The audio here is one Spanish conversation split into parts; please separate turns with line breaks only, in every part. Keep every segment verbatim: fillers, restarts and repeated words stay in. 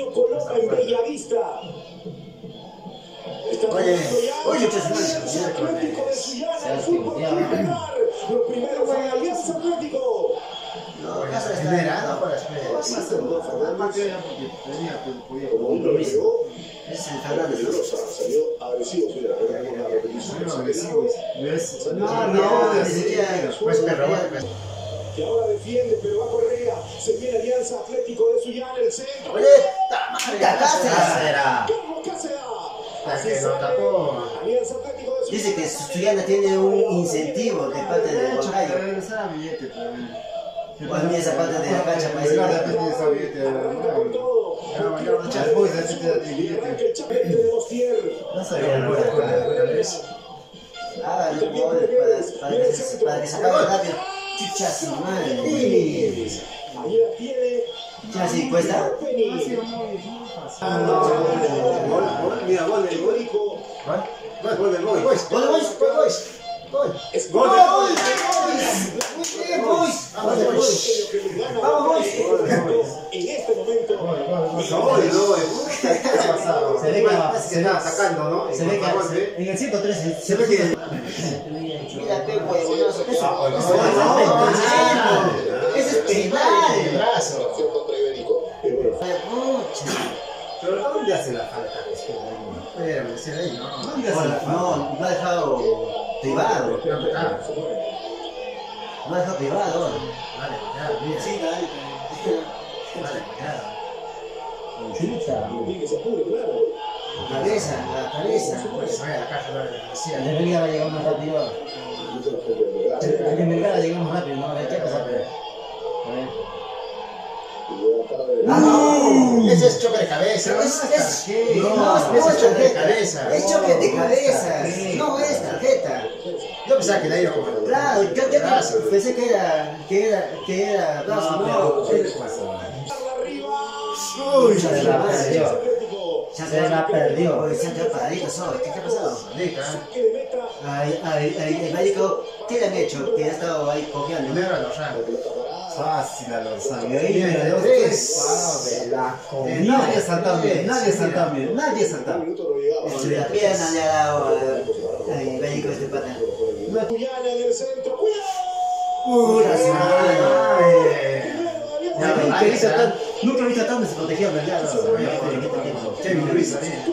Antonio Coloma en Bellavista.
Oye, oye,
Alianza Atlético de Sullana, el fútbol popular. Lo primero fue Alianza Atlético.
No, casa espera, no para esperar. Es el Fernández.
Salió agresivo,
No, no, ni siquiera. Pues perro,
que ahora defiende, pero va Correa. Se viene Alianza Atlético de Sullana, el centro.
Oye, ¡ta Cáceres!
Carlos Cáceres.
Así que lo tapó.
Alianza Atlético de
Dice que Sullana tiene un incentivo de parte de Huancayo. Pues mira esa parte de la cancha para decir. No sabía la hágale un gol para, para, que se, para que se acabe rápido. Chucha su madre.
Ahí la tiene.
¿Ya sí cuesta?
Mira, gol del gol.
Gol del Boys.
Boys, boys, boys. Gol.
Es
Gol.
gol.
Muy bien, boys. Vamos, boys. Vamos, boys.
En este momento.
Se ve que se está atacando, ¿no?
Se ve que en el ciento trece
Se ve que. Mira, qué huevonazo. Ese es penal.
Pero ¿dónde hace la falta? Espérame, ¿sí ahí? No, ¿dónde hace la falta?
No, lo ha dejado privado.
Ah,
Lo ha dejado privado.
vale, ya, mira.
Sí, dale.
Vale, ya.
Bien que se apure, claro.
La cabeza, la cabeza.
Pues vaya a la casa, vale, decía.
El de Melgar va a llegar más rápido. El de Melgar va a llegar más rápido, ¿no? A ver qué pasa. A ver.
¡Ah, no!
Ese es choque de cabeza.
Es, es,
No,
no,
ese
es
es choque de
tarjeta.
cabeza.
Es choque de cabeza. No es tarjeta.
Yo pensaba que de ahí como.
Claro, yo, yo pensé que era, que era, que era brazo, no.
¿Qué les pasó?
Uy,
se la perdió.
Ya
Se la perdió.
Oye, se han quedado paraditos, ¿sabes? ¿Qué te ha pasado? Ay, ay, ay, el médico, ¿qué le han hecho? Que ha estado ahí cojeando.
Primero a los rangos.
Fácil a los
Tiene
sanguíneos.
tres.
La comida. Nadie saltó bien, nadie saltó bien, nadie saltó.
Entre la pierna le ha dado al médico este pata.
Sullana en el centro.
Puta su madre.
Nunca he visto tan, nunca he visto tan desprotegido al Melgar.
Kevin Luis también.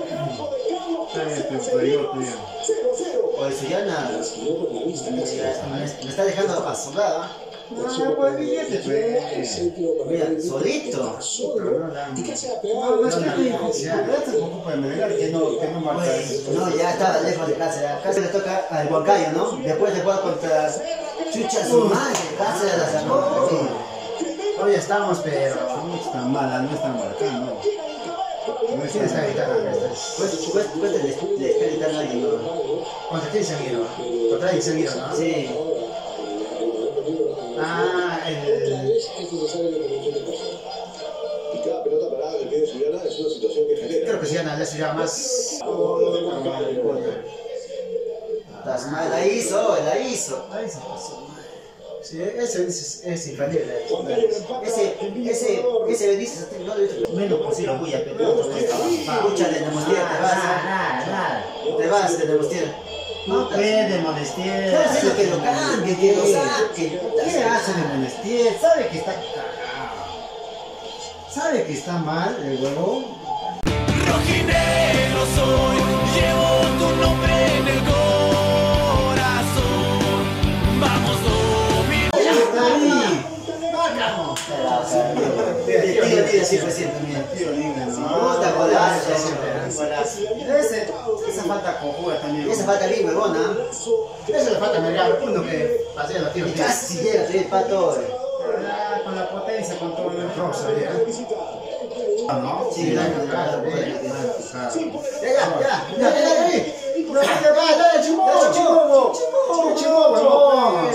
Oye, Sullana me está dejando asombrado.
Ah, pues billete, pues.
Mira, solito.
¿Y qué se ha
No,
pegado?
no es que este es un poco de Melgar que no, que no marca eso.
No, ya estaba lejos de Cáceres. Cáceres le toca al Huancayo, ¿no? Después de jugar contra Chucha su madre. Cáceres la sacó.
Hoy estamos, pero.
No es tan mala, no es tan marcando.
¿Quién está gritando?
Pues, pues, pues le, le está gritando a alguien, ¿no?
¿Contra quién se vieron? Contra alguien se vieron, ¿no?
Sí.
Ah, el.
Y cada pelota parada del pie de Sullana es una situación que genera.
Creo que se llama, se llama más.
Las madres la hizo, la hizo.
Ahí se pasó. Sí, ese es, es infalible.
Ese, ese, ese Benítez no lo hizo.
Menos posible, bulla, pero
Escúchale, Nemostier, te vas.
nada, nada.
Te vas de Nemostier.
No puede molestar.
Claro, es lo que lo cambie, que lo saque.
¿Qué hace de molestar? Sabe que está cagado. Sabe que está mal el huevón.
Rojinegro soy, llevo tu nombre en el corazón. Vamos, domingo.
Está ahí.
Vamos. Tío, tío, sí, fue cierto, mira. Puta golazo.
Ese, esa falta conjuga también.
Esa falta bien huevona.
Eso le falta a Melgar, uno que pasea los tiros.
Y casi llega a el pato.
Ah, con la potencia, con todo el
Rosa, ya.
¿no?
Sí,
claro,
claro,
claro.
claro.
Ya, ya, ya, ya, ya, ya. No, ya va, dale, chimobo, chimobo. Chimobo, huevón.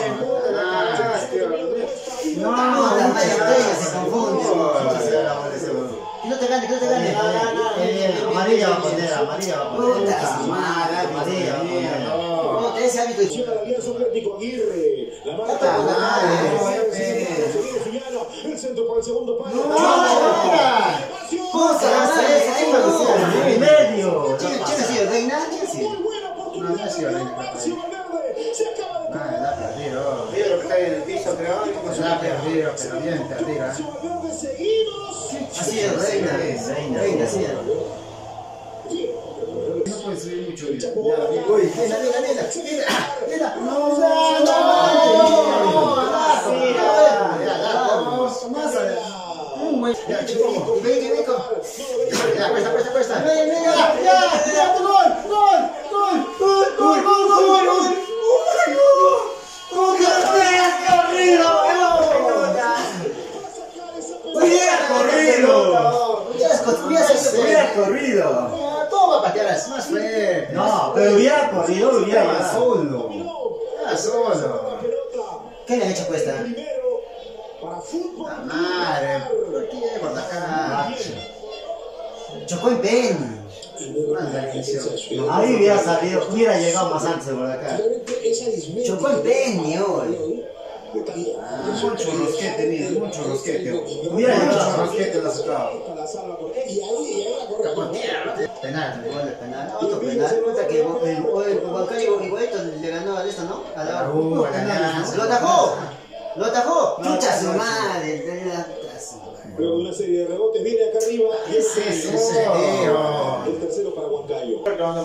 No, la mayoría se confunde. Que no te gane, que no te gane.
Amarilla va a poner, amarilla va a poner.
Puta madre,
Amarilla va a poner.
no, te ese hábito de
La Alianza Atlético Aguirre. La marca
Puta
de
madre.
Se viene Sullana. El centro para el segundo palo.
Puta no,
en medio.
¿Quién quién ha sido? ¿Reina? ¿Quién ha sido?
No, no ha sido Reina.
Ah, la perdido.
Pedro que está en el piso, creo.
La perdido, pero bien perdido.
Ha sido Reina.
Reina.
Reina, sí.
No puede subir mucho.
Uy, mira, mira, mira. Mira.
No, no,
Ya, chico, ven, ven, ven. Ya, cuesta, cuesta, cuesta.
Mira, mira, ya, ya, gol, gol, gol, gol, gol, gol, gol, gol.
¡Hubiera corrido!
Hubiera corrido.
¿Cómo va a patear así? Más fuerte.
No, pero hubiera corrido, hubiera
Estaba
llegado.
solo. Estaba solo.
¿Qué le han hecho cuesta?
La madre. ¿Por qué por acá?
Chocó en Ben.
Ahí hubiera salido, hubiera llegado más antes por acá.
Chocó en Ben, hoy.
Mucho rosquete, mira, mucho rosquete.
Hubiera
Mucho
llegado.
rosquete lo ha sacado.
Penal, gol de penal. Otro penal. Puta que el el Huancayo igualito le ganó a esta, ¿no? A la
Uh, a la Alianza.
¡Lo atajó! ¡Lo atajó! ¡Chucha su madre!
Luego de una serie de rebotes viene acá arriba.
¿Qué es eso? Tío.
El tercero para Huancayo.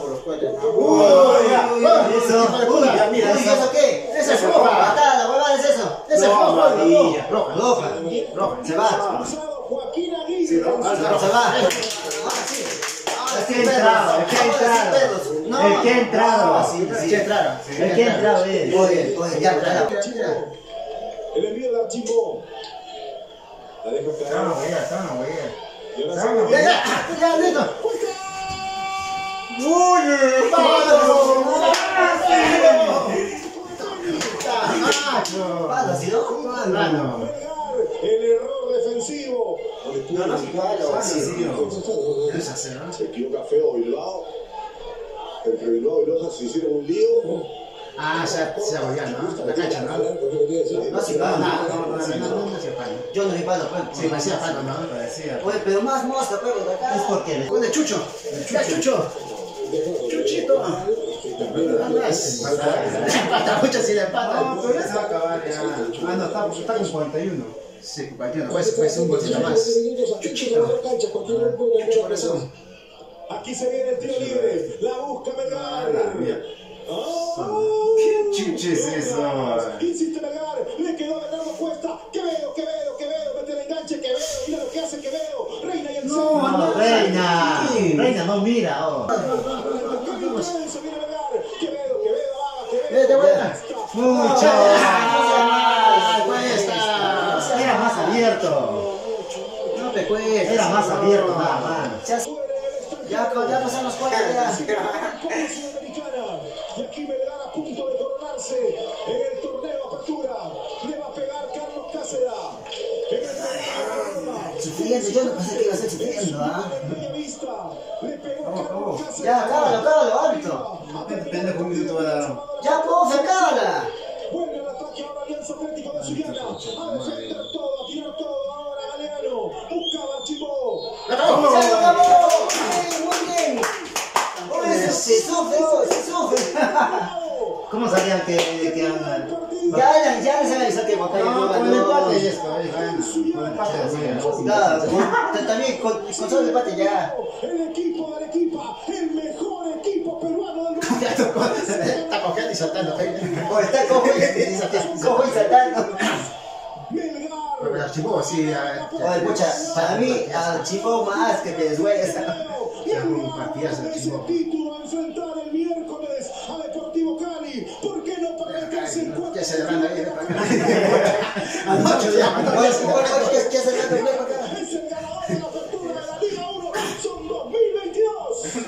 Eso, uy, ya, mira,
¿Y
eso.
eso qué?
Esa es
Roja,
roja.
patada, huevada es eso. Esa es
No,
roja,
amarilla.
roja, roja, roja. Se va,
Joaquín Aguirre.
se va.
Es que ha entrado, el que ha entrado. El que ha entrado.
Sí, sí.
Sí, claro.
El que ha entrado es.
Oye, oye, ya, ya.
El envío de Archimbo. La deja caer.
Estamos, güey, estamos, güey.
Y ahora
Estamos,
sigue.
güey.
Ya, listo. Palo, ¿sí no?
Mano.
El error defensivo.
No, no, igual, sí, sí.
Eso hace, ¿no?
Se equivoca feo Bilbao. Entre Bilbao y Loja se hicieron un lío.
Ah, ya, ya volvió, ¿no? La cancha, ¿no?
No, sí, palo,
No,
nada.
no, no, no, no, no hacía palo.
Yo no vi palo, pues.
Sí, parecía palo, ¿no? Parecía.
Oye, pero más mosca, pues, de acá.
Es porque le-
¿Dónde Chucho? Ya, Chucho. Chuchito. Pata, mucho si le pata.
No, pero ya se va a acabar ya. Ah, no, está, está con cuarenta y uno.
Sí, compartido. Pues, pues un bolsito más. Chuchito. Chucho corazón.
Aquí se viene el tiro libre. La busca Melgar.
¿Qué chuche es eso?
Insiste Melgar. Le quedó a Bernardo Cuesta. Quevedo, Quevedo, Quevedo. Mete el enganche. Quevedo. Mira lo que hace Quevedo. Reina y el centro.
No, Reina. Reina, no mira. Oh.
Se viene Melgar. Quevedo, Quevedo. Ah, Quevedo.
Vete, buena.
Mucho.
¡Ah, cuesta!
Era más abierto.
No te cuesta.
Era más abierto, nada más.
Ya, ya, ya pasamos cuatro ya.
Sudamericana. Y aquí Melgar a punto de coronarse en el torneo Apertura. Le va a pegar Carlos Cáceres. En el torneo.
Sufriendo, yo no pensé que iba a ser sufriendo, ¿ah?
Bellavista. Le pegó Carlos Cáceres.
Ya, cábalo, cábalo, árbitro.
Pendejo, un minuto va a dar.
Ya, profe, cábala.
Vuelve al ataque ahora Alianza Atlético de Sullana. A defender todo, a tirar todo. Ahora Galeano. Buscaba a Chimbo.
¡Se lo acabó! Bien, muy bien. Oye, se sufre, se sufre.
¿Cómo sabían que, que andan?
Ya, ya, ya les avisó que Huancayo
No,
no
con el
ganó.
empate ya está, ahí gana. Con el empate así.
Claro, con- también con, con solo el empate ya.
El equipo de Arequipa. El mejor equipo peruano del mundo.
Ya tocó, está cogiendo y saltando.
O está cojo y, cojo y saltando.
Melgar.
Pero el archivo sí, ya.
Oye, pucha, para mí, al chico más que te duele.
Ya un partidazo el
Ese
Chimbo.
título a enfrentar el miércoles a Deportivo Cali. ¿Por qué no para marcarse el cuarto?
Ya se derranda ahí. Anoche ya.
Oye, oye, oye, ¿qué hace el gato? Ven para acá.
Es el ganador de la apertura de la Liga uno. Son dos mil veintidós.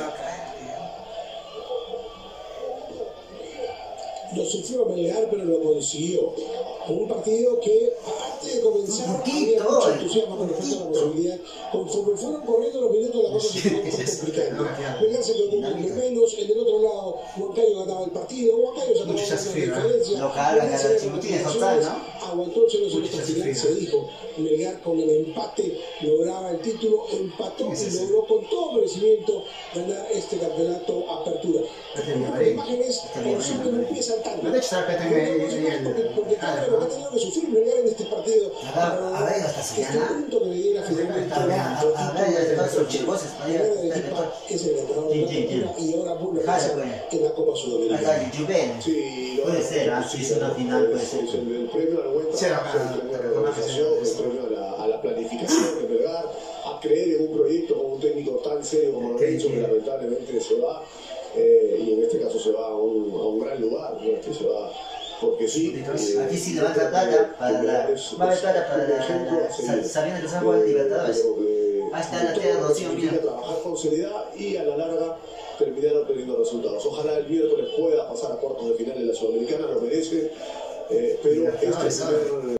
Lo sufrió Melgar, pero lo consiguió. Con un partido que, antes de comenzar,
Un poquito,
había mucho
eh.
entusiasmo con respecto a la posibilidad. Conforme fueron corriendo los minutos, la cosa se fue complicando. Melgar se quedó con un hombre menos, en el otro lado lado, Huancayo ganaba el partido, Huancayo sacaba
Mucho se ha
una
sufrido, ¿eh?
diferencia.
Local, acá el Chimutín es total, ¿no?
Aguantó el cero cero
Mucho
hasta
se
el final,
ha
se
sufrido.
dijo. Melgar con el empate lograba el título, empató
Sí, sí,
y
sí.
logró con todo merecimiento ganar este campeonato Apertura.
Este
La
bien,
imagen es
bien,
por sobre
bien.
un pie saltando.
De hecho, estaba acá también ahí, ahí el-
Porque, porque cada lo que ha tenido que sufrir Melgar en este partido.
Acá, a ver, hasta se
Este
gana.
punto que le diera finalmente.
Hablar de todos los chicos,
Primero de Arequipa es el entrenador de la
Sí, sí, sí.
Apertura y ahora vuelve a
Jale,
pasar
pues.
en la Copa
Acá
Sudamericana.
el Juven.
Sí, lo-
Puede ser, ¿ah? Si es una final, puede ser.
Es el, el premio al buen
Sí,
trabajo,
acá,
el premio a
acá,
la
acá,
organización,
acá,
el premio a la, a la planificación de Melgar, a creer en un proyecto con un técnico tan serio como
Que-
Lorenzo, que
que-
lamentablemente se va, eh, y en este caso se va a un, a un gran lugar, ¿no? Este se va porque sí. eh,
Aquí sí le va a dar plata para la. Va a haber plata para la. la- sa- Sabiendo que se va a jugar el Libertadores. Ahí está la tela de Rocío, mira.
Trabajar con seriedad y a la larga terminar obteniendo resultados. Ojalá el miércoles pueda pasar a cuartos de final en la Sudamericana, lo merece, eh, pero
Libertadores,
este
¿sabes?
primer